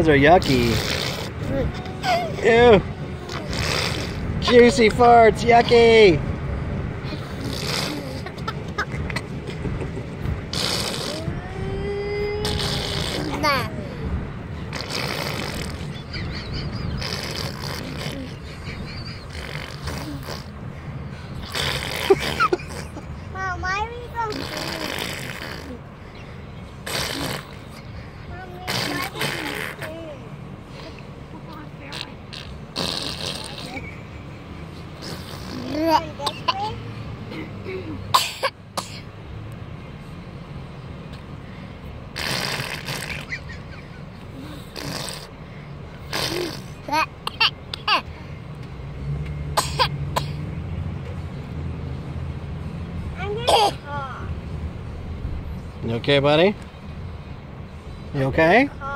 Those are yucky. Ew. Juicy farts, yucky. Mom, why are we going to You okay, buddy? You okay?